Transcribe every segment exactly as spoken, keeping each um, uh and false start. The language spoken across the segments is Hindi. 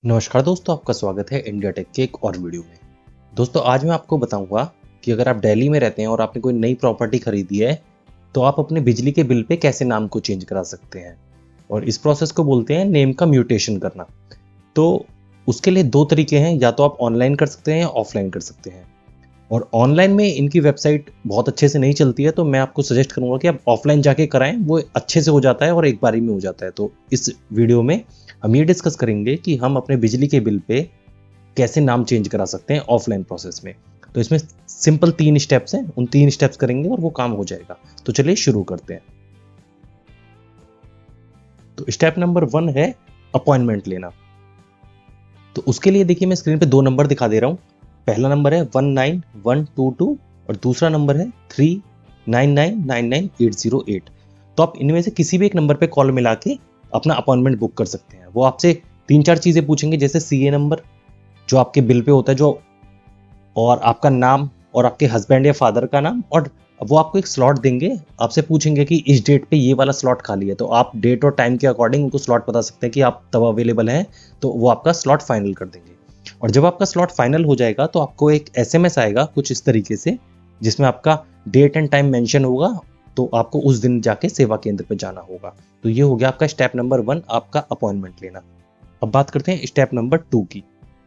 नमस्कार दोस्तों, आपका स्वागत है इंडिया टेक के एक और वीडियो में। दोस्तों आज मैं आपको बताऊंगा कि अगर आप दिल्ली में रहते हैं और आपने कोई नई प्रॉपर्टी खरीदी है तो आप अपने बिजली के बिल पे कैसे नाम को चेंज करा सकते हैं। और इस प्रोसेस को बोलते हैं नेम का म्यूटेशन करना। तो उसके लिए दो तरीके हैं, या तो आप ऑनलाइन कर सकते हैं या ऑफलाइन कर सकते हैं। और ऑनलाइन में इनकी वेबसाइट बहुत अच्छे से नहीं चलती है, तो मैं आपको सजेस्ट करूंगा कि आप ऑफलाइन जाके कराएं, वो अच्छे से हो जाता है और एक बारी में हो जाता है। तो इस वीडियो में हम ये डिस्कस करेंगे कि हम अपने बिजली के बिल पे कैसे नाम चेंज करा सकते हैं ऑफलाइन प्रोसेस में। तो इसमें सिंपल तीन स्टेप्स हैं, उन तीन स्टेप्स करेंगे और वो काम हो जाएगा। तो चलिए शुरू करते हैं। तो स्टेप नंबर वन है अपॉइंटमेंट लेना। तो उसके लिए देखिए मैं स्क्रीन पे दो नंबर दिखा दे रहा हूं। पहला नंबर है one nine one two two और दूसरा नंबर है three nine nine nine nine eight zero eight. तो आप इनमें से किसी भी एक नंबर पे कॉल मिला के अपना अपॉइंटमेंट बुक कर सकते हैं। वो आपसे तीन चार चीजें पूछेंगे, जैसे सीए नंबर जो आपके बिल पे होता है, जो और आपका नाम और आपके हस्बैंड या फादर का नाम, और वो आपको एक स्लॉट देंगे। आपसे पूछेंगे कि इस डेट पे ये वाला स्लॉट खाली है, तो आप डेट और टाइम के अकॉर्डिंग उनको स्लॉट बता सकते हैं कि आप तब अवेलेबल हैं, तो वो आपका स्लॉट फाइनल कर देंगे। और जब आपका स्लॉट फाइनल हो जाएगा तो आपको एक एसएमएस आएगा कुछ इस तरीके से, जिसमें आपका डेट एंड टाइम मेंशन होगा। तो आपको उस दिन जाके सेवा केंद्र पे जाना होगा। तो ये हो गया आपका स्टेप नंबर वन, आपका अपॉइंटमेंट लेना। अब बात करते हैं स्टेप नंबर टू की।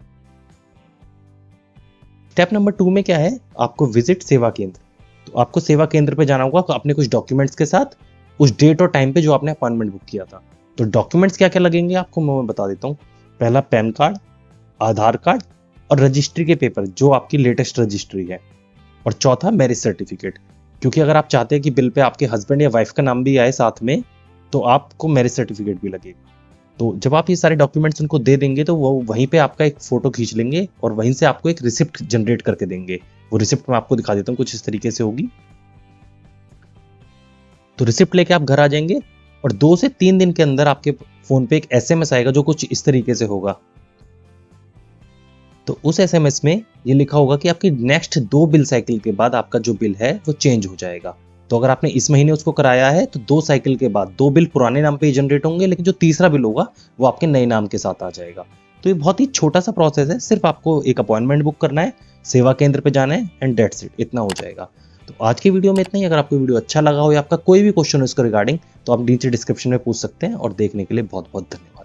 स्टेप नंबर टू में क्या है, आपको विजिट सेवा केंद्र। तो आपको सेवा केंद्र पे जाना होगा अपने कुछ डॉक्यूमेंट्स के साथ, उस डेट और टाइम पे जो आपने अपॉइंटमेंट बुक किया था। तो डॉक्यूमेंट्स क्या क्या लगेंगे आपको मैं बता देता हूँ। पहला पैन कार्ड, आधार कार्ड और रजिस्ट्री के पेपर जो आपकी लेटेस्ट रजिस्ट्री है। और चौथा मैरिज सर्टिफिकेट, क्योंकि अगर आप चाहते हैं कि बिल पे आपके हस्बैंड या वाइफ का नाम भी आए साथ में, तो आपको मैरिज सर्टिफिकेट भी लगेगा। तो जब आप ये सारे डॉक्यूमेंट्स उनको दे देंगे तो वो वहीं पे आपका एक फोटो खींच लेंगे और वहीं से आपको एक रिसिप्ट जनरेट करके देंगे। वो रिसिप्ट मैं आपको दिखा देता हूँ, कुछ इस तरीके से होगी। तो रिसिप्ट लेके आप घर आ जाएंगे और दो से तीन दिन के अंदर आपके फोन पे एक एसएमएस आएगा जो कुछ इस तरीके से होगा। तो उस एसएमएस में ये लिखा होगा कि आपकी नेक्स्ट दो बिल साइकिल के बाद आपका जो बिल है वो चेंज हो जाएगा। तो अगर आपने इस महीने उसको कराया है तो दो साइकिल के बाद दो बिल पुराने नाम पे ही जनरेट होंगे, लेकिन जो तीसरा बिल होगा वो आपके नए नाम के साथ आ जाएगा। तो ये बहुत ही छोटा सा प्रोसेस है, सिर्फ आपको एक अपॉइंटमेंट बुक करना है, सेवा केंद्र पे जाना है एंड डेट्स इट, इतना हो जाएगा। तो आज की वीडियो में इतना ही। अगर आपको वीडियो अच्छा लगा हो या आपका कोई भी क्वेश्चन हो इसके रिगार्डिंग, तो आप नीचे डिस्क्रिप्शन में पूछ सकते हैं। और देखने के लिए बहुत बहुत धन्यवाद।